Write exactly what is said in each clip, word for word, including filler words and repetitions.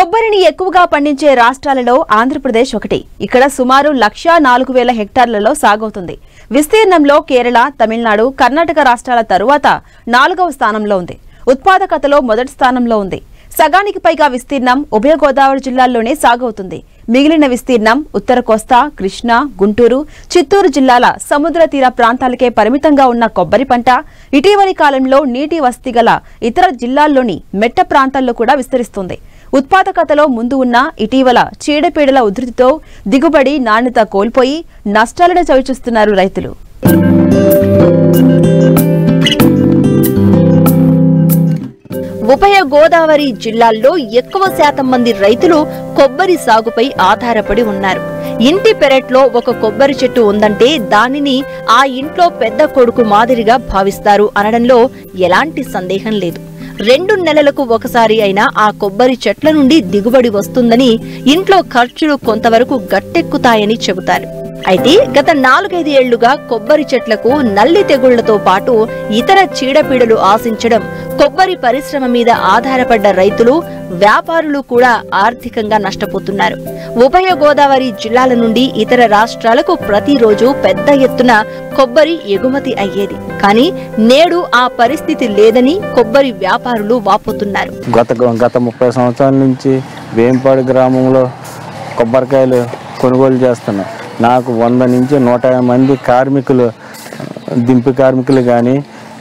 కొబ్బరిని ఎక్కువగా పండించే రాష్ట్రాలలో ఆంధ్రప్రదేశ్ ఒకటి. ఇక్కడ సుమారు లక్ష నాలుగు వేల హెక్టార్లలో సాగవుతుంది. విస్తీర్ణంలో కేరళ, తమిళనాడు, కర్ణాటక రాష్ట్రాల తరువాత నాలుగవ స్థానంలో ఉంది. ఉత్పాదకతలో మొదటి స్థానంలో ఉంది. సగానికి పైగా విస్తీర్ణం ఉభయ గోదావరి జిల్లాల్లోనే సాగవుతుంది. మిగిలిన విస్తీర్ణం ఉత్తర కోస్తా, కృష్ణా, గుంటూరు, చిత్తూరు జిల్లాల సముద్ర తీర ప్రాంతాలకే పరిమితంగా ఉన్న కొబ్బరి పంట ఇటీవలి కాలంలో నీటి వసతి గల ఇతర జిల్లాల్లోని మెట్ట ప్రాంతాల్లో కూడా విస్తరిస్తుంది. ఉత్పాదకతలో ముందు ఉన్న ఇటీవల చీడపీడల ఉధృతితో దిగుబడి నాణ్యత కోల్పోయి నష్టాలను చవిచూస్తున్నారు రైతులు. ఉభయ గోదావరి జిల్లాల్లో ఎక్కువ శాతం మంది రైతులు కొబ్బరి సాగుపై ఆధారపడి ఉన్నారు. ఇంటి పెరట్లో ఒక కొబ్బరి చెట్టు ఉందంటే దానిని ఆ ఇంట్లో పెద్ద కొడుకు మాదిరిగా భావిస్తారు అనడంలో ఎలాంటి సందేహం లేదు. రెండు నెలలకు ఒకసారి అయినా ఆ కొబ్బరి చెట్ల నుండి దిగుబడి వస్తుందని, ఇంట్లో ఖర్చులు కొంతవరకు గట్టెక్కుతాయని చెబుతారు. అయితే గత నాలుగైదు ఏళ్లుగా కొబ్బరి చెట్లకు నల్లి తెగుళ్లతో పాటు ఇతర చీడపీడలు ఆశించడం, కొబ్బరి పరిశ్రమ మీద ఆధారపడ్డ రైతులు, వ్యాపారులు కూడా ఆర్థికంగా నష్టపోతున్నారు. ఉభయ గోదావరి జిల్లాల నుండి ఇతర రాష్ట్రాలకు ప్రతిరోజు పెద్ద ఎత్తున కొబ్బరి ఎగుమతి అయ్యేది. కానీ నేడు ఆ పరిస్థితి లేదని కొబ్బరి వ్యాపారులు వాపోతున్నారు. గత గత ముప్పై సంవత్సరాల నుంచి వేంపాడు గ్రామంలో కొబ్బరికాయలు కొనుగోలు చేస్తున్నాం. నాకు వంద నుంచి నూట యాభై మంది కార్మికులు, దింపు కార్మికులు కానీ,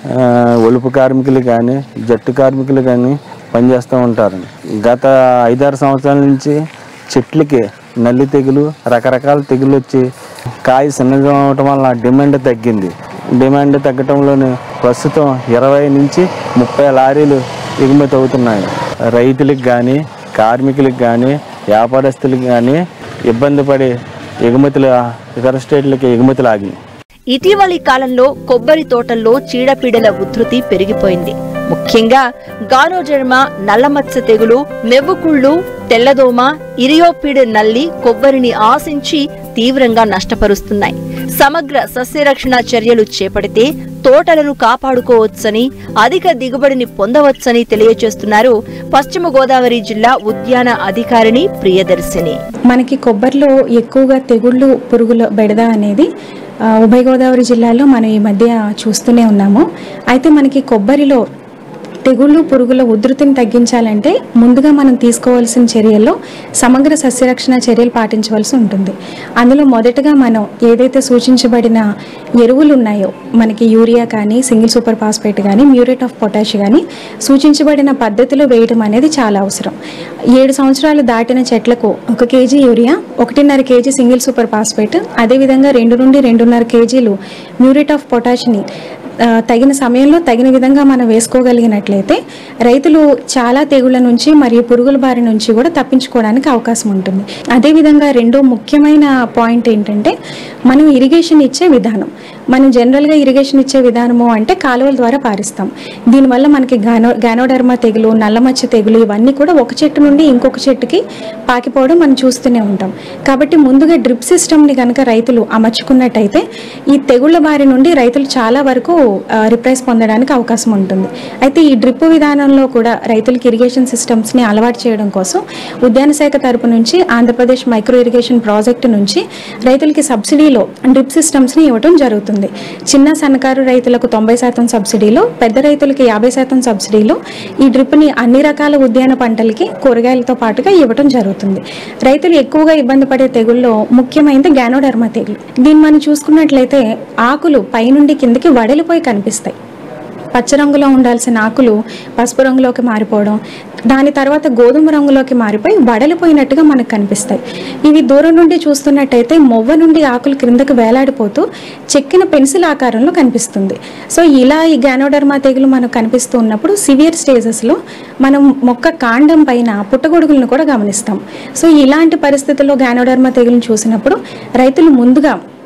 ఒలుపు కార్మికులు కానీ, జట్టు కార్మికులు కానీ పనిచేస్తూ ఉంటారు. గత ఐదారు సంవత్సరాల నుంచి చెట్లకి నల్లి తెగులు, రకరకాల తెగులు వచ్చి కాయ చిన్నగా అవటం వల్ల డిమాండ్ తగ్గింది. డిమాండ్ తగ్గటంలోనే ప్రస్తుతం ఇరవై నుంచి ముప్పై లారీలు ఎగుమతి అవుతున్నాయి. రైతులకు కానీ, కార్మికులకు కానీ, వ్యాపారస్తులకు కానీ ఇబ్బంది పడి ఎగుమతులు ఇతర స్టేట్లకి ఎగుమతులు ఆగి. ఇటీవలి కాలంలో కొబ్బరి తోటల్లో చీడపీడల ఉధృతి పెరిగిపోయింది. ముఖ్యంగా గానోజెర్మ, నల్లమచ్చ తెగులు, మెవ్వుకుళ్ళు, తెల్లదోమ, ఇరియోపిడ్ నల్లి కొబ్బరిని ఆశించి తీవ్రంగా నష్టపరుస్తున్నాయి. సమగ్ర సస్యరక్షణ చర్యలు చేపడితే తోటలను కాపాడుకోవచ్చని, అధిక దిగుబడిని పొందవచ్చని తెలియజేస్తున్నారు పశ్చిమ గోదావరి జిల్లా ఉద్యాన అధికారిని ప్రియదర్శిని. మనకి కొబ్బరిలో ఎక్కువగా తెగుళ్ళు, పురుగుల బెడద అనేది ఉభయ గోదావరి జిల్లాలో మనం ఈ మధ్య చూస్తూనే ఉన్నాము. అయితే మనకి కొబ్బరిలో తెగుళ్ళు, పురుగుల ఉధృతిని తగ్గించాలంటే ముందుగా మనం తీసుకోవాల్సిన చర్యల్లో సమగ్ర సస్యరక్షణ చర్యలు పాటించవలసి ఉంటుంది. అందులో మొదటగా మనం ఏదైతే సూచించబడిన ఎరువులు ఉన్నాయో, మనకి యూరియా కానీ, సింగిల్ సూపర్ ఫాస్ఫేట్ కానీ, మ్యూరేట్ ఆఫ్ పొటాష్ కానీ సూచించబడిన పద్ధతిలో వేయడం అనేది చాలా అవసరం. ఏడు సంవత్సరాలు దాటిన చెట్లకు ఒక కేజీ యూరియా, ఒకటిన్నర కేజీ సింగిల్ సూపర్ ఫాస్ఫేట్, అదేవిధంగా రెండు నుండి రెండున్నర కేజీలు మ్యూరేట్ ఆఫ్ పొటాష్ని తగిన సమయంలో తగిన విధంగా మనం వేసుకోగలిగినట్లయితే రైతులు చాలా తెగుళ్ల నుంచి మరియు పురుగుల బారి నుంచి కూడా తప్పించుకోవడానికి అవకాశం ఉంటుంది. అదేవిధంగా రెండో ముఖ్యమైన పాయింట్ ఏంటంటే మనం ఇరిగేషన్ ఇచ్చే విధానం. మనం జనరల్గా ఇరిగేషన్ ఇచ్చే విధానము అంటే కాలువల ద్వారా పారిస్తాం. దీనివల్ల మనకి గానో గానోడర్మా తెగులు, నల్లమచ్చ తెగులు ఇవన్నీ కూడా ఒక చెట్టు నుండి ఇంకొక చెట్టుకి పాకిపోవడం మనం చూస్తూనే ఉంటాం. కాబట్టి ముందుగా డ్రిప్ సిస్టమ్ని కనుక రైతులు అమర్చుకున్నట్టయితే ఈ తెగుళ్ల బారి నుండి రైతులు చాలా వరకు రిప్రైజ్ పొందడానికి అవకాశం ఉంటుంది. అయితే ఈ డ్రిప్ విధానంలో కూడా రైతులకి ఇరిగేషన్ సిస్టమ్స్ని అలవాటు చేయడం కోసం ఉద్యాన శాఖ తరపు నుంచి ఆంధ్రప్రదేశ్ మైక్రో ఇరిగేషన్ ప్రాజెక్టు నుంచి రైతులకి సబ్సిడీలో డ్రిప్ సిస్టమ్స్ని ఇవ్వడం జరుగుతుంది. చిన్న సన్నకారు రైతులకు తొంభై శాతం సబ్సిడీలో, పెద్ద రైతులకి యాభై శాతం సబ్సిడీలో ఈ డ్రిప్ని అన్ని రకాల ఉద్యాన పంటలకి, కూరగాయలతో పాటుగా ఇవ్వడం జరుగుతుంది. రైతులు ఎక్కువగా ఇబ్బంది పడే తెగుల్లో ముఖ్యమైనది గానోడర్మా తెగులు. దీన్ని మనం చూసుకున్నట్లయితే ఆకులు పైనుండి కిందకి వడలిపోయి కనిపిస్తాయి. పచ్చ రంగులో ఉండాల్సిన ఆకులు పసుపు రంగులోకి మారిపోవడం, దాని తర్వాత గోధుమ రంగులోకి మారిపోయి వడలిపోయినట్టుగా మనకు కనిపిస్తాయి. ఇవి దూరం నుండి చూస్తున్నట్టయితే మొవ్వ నుండి ఆకులు క్రిందకు వేలాడిపోతూ చెక్కిన పెన్సిల్ ఆకారంలో కనిపిస్తుంది. సో ఇలా ఈ గానోడర్మా తెగులు మనకు కనిపిస్తూ ఉన్నప్పుడు సివియర్ స్టేజెస్లో మనం మొక్క కాండం పైన పుట్టగొడుగులను కూడా గమనిస్తాం. సో ఇలాంటి పరిస్థితుల్లో గానోడర్మా తెగులను చూసినప్పుడు రైతులు ముందుగా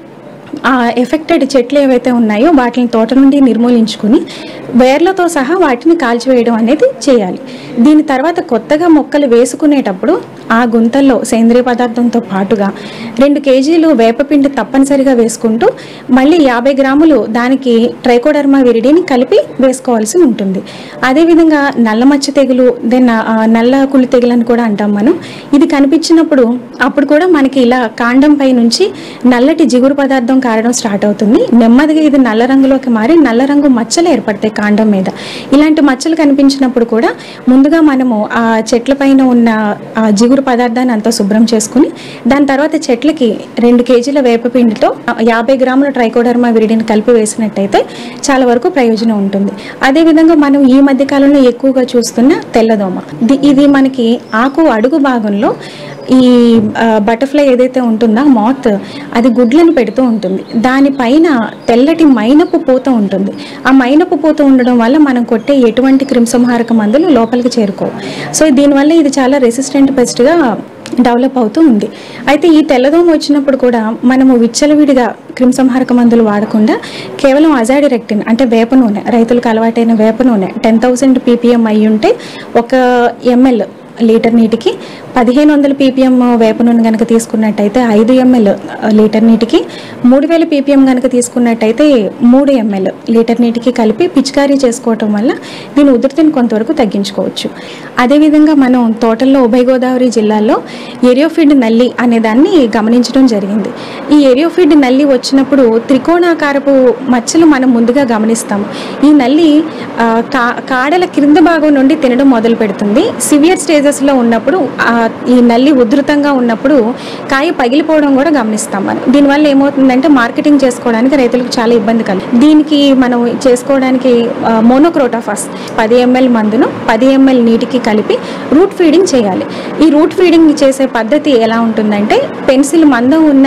ఆ ఎఫెక్టెడ్ చెట్లు ఏవైతే ఉన్నాయో వాటిని తోట నుండి నిర్మూలించుకుని వేర్లతో సహా వాటిని కాల్చివేయడం అనేది చేయాలి. దీని తర్వాత కొత్తగా మొక్కలు వేసుకునేటప్పుడు ఆ గుంతల్లో సేంద్రియ పదార్థంతో పాటుగా రెండు కేజీలు వేపపిండి తప్పనిసరిగా వేసుకుంటూ మళ్ళీ యాభై గ్రాములు దానికి ట్రైకోడర్మా విరిడిని కలిపి వేసుకోవాల్సి ఉంటుంది. అదేవిధంగా నల్ల మచ్చ తెగులు, దెన్ నల్ల కుళ్ళు తెగులు అని కూడా అంటాం మనం. ఇది కనిపించినప్పుడు అప్పుడు కూడా మనకి ఇలా కాండం పై నుంచి నల్లటి జిగురు పదార్థం కారడం స్టార్ట్ అవుతుంది. నెమ్మదిగా ఇది నల్ల రంగులోకి మారి నల్ల రంగు మచ్చలు ఏర్పడతాయి కాండం మీద. ఇలాంటి మచ్చలు కనిపించినప్పుడు కూడా ముందుగా మనము ఆ చెట్ల పైన ఉన్న ఆ జిగురు పదార్థాన్ని అంతా శుభ్రం చేసుకుని దాని తర్వాత చెట్లకి రెండు కేజీల వేపపిండితో యాభై గ్రాముల ట్రైకోడర్మా విరిడిని కలిపి వేసినట్టయితే చాలా వరకు ప్రయోజనం ఉంటుంది. అదేవిధంగా మనం ఈ మధ్య కాలంలో ఎక్కువగా చూస్తున్న తెల్లదోమ, ఇది మనకి ఆకు అడుగు భాగంలో ఈ బటర్ఫ్లై ఏదైతే ఉంటుందో మాత్ అది గుడ్లను పెడుతూ ఉంటుంది. దానిపైన తెల్లటి మైనపు పూత ఉంటుంది. ఆ మైనపు పూత ఉండడం వల్ల మనం కొట్టే ఎటువంటి క్రిమిసంహారక మందులు లోపలికి చేరుకోవు. సో దీనివల్ల ఇది చాలా రెసిస్టెంట్ పెస్ట్గా డెవలప్ అవుతూ ఉంది. అయితే ఈ తెల్లదోమ వచ్చినప్పుడు కూడా మనము విచ్చలవిడిగా క్రిమిసంహారక మందులు వాడకుండా కేవలం అజాడిరెక్టిన్ అంటే వేప నూనె, రైతులకు అలవాటైన వేప నూనె టెన్ థౌసండ్ పీపీఎం అయి ఉంటే ఒక ఎంఎల్ లీటర్ నీటికి, పదిహేను వందల పీపీఎం వేప నూనె కనుక తీసుకున్నట్టయితే ఐదు ఎంఎల్ లీటర్ నీటికి, మూడు వేల పీపీఎం కనుక తీసుకున్నట్టయితే మూడు ఎంఎల్ లీటర్ నీటికి కలిపి పిచికారీ చేసుకోవటం వల్ల దీని ఉధృతిని కొంతవరకు తగ్గించుకోవచ్చు. అదేవిధంగా మనం తోటల్లో ఉభయ గోదావరి జిల్లాలో ఏరియోఫిడ్ నల్లి అనే దాన్ని గమనించడం జరిగింది. ఈ ఏరియోఫిడ్ నల్లి వచ్చినప్పుడు త్రికోణాకారపు మచ్చలు మనం ముందుగా గమనిస్తాము. ఈ నల్లి కా కాడల క్రింద భాగం నుండి తినడం మొదలు పెడుతుంది. సివియర్ స్టేజెస్లో ఉన్నప్పుడు ఈ నల్లి ఉధృతంగా ఉన్నప్పుడు కాయ పగిలిపోవడం కూడా గమనిస్తాం మనం. దీనివల్ల ఏమవుతుందంటే మార్కెటింగ్ చేసుకోవడానికి రైతులకు చాలా ఇబ్బంది కలుగుతుంది. దీనికి మనం చేసుకోవడానికి మోనోక్రోటోఫాస్ పది ఎంఎల్ మందును పది ఎంఎల్ నీటికి కలిపి రూట్ ఫీడింగ్ చేయాలి. ఈ రూట్ ఫీడింగ్ చేసే పద్ధతి ఎలా ఉంటుందంటే పెన్సిల్ మందం ఉన్న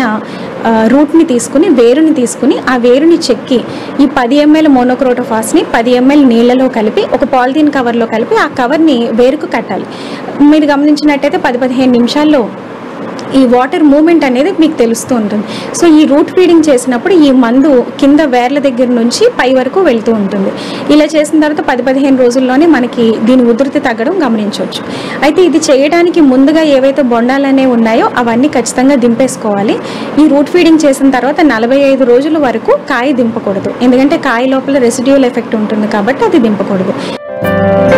రూట్ని తీసుకుని వేరుని తీసుకుని ఆ వేరుని చెక్కి ఈ పది ఎంఎల్ మోనోక్రోటోఫాస్ని పది ఎంఎల్ నీళ్లలో కలిపి ఒక పాలిథీన్ కవర్లో కలిపి ఆ కవర్ని వేరుకు కట్టాలి. మీరు గమనించినట్టయితే పది పదిహేను నిమిషాల్లో ఈ వాటర్ మూమెంట్ అనేది మీకు తెలుస్తూ ఉంటుంది. సో ఈ రూట్ ఫీడింగ్ చేసినప్పుడు ఈ మందు కింద వేర్ల దగ్గర నుంచి పై వరకు వెళ్తూ ఉంటుంది. ఇలా చేసిన తర్వాత పది పదిహేను రోజుల్లోనే మనకి దీని ఉధృతి తగ్గడం గమనించవచ్చు. అయితే ఇది చేయడానికి ముందుగా ఏవైతే బొండాలు అనేవి ఉన్నాయో అవన్నీ ఖచ్చితంగా దింపేసుకోవాలి. ఈ రూట్ ఫీడింగ్ చేసిన తర్వాత నలభై ఐదు రోజుల వరకు కాయ దింపకూడదు. ఎందుకంటే కాయ లోపల రెసిడ్యూల్ ఎఫెక్ట్ ఉంటుంది కాబట్టి అది దింపకూడదు.